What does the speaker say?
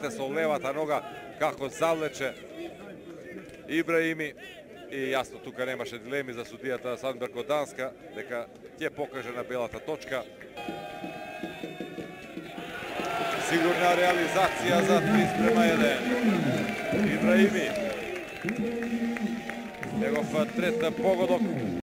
видите со левата нога како завлече Ибраими и јасно тука немаше дилеми за судијата Сандберг од Данска дека ќе покаже на белата точка. Сигурна реализација за 3:1. Ибраими. Негов трет погодок.